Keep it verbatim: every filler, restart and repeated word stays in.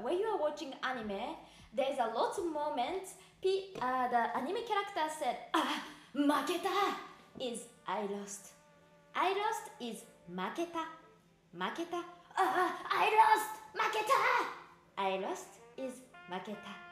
when you are watching anime, there's a lot of moments. P, uh, the anime character said, "Ah, maketa" is I lost. I lost is maketa. Maketa. Ah, I lost. Maketa. I lost is maketa.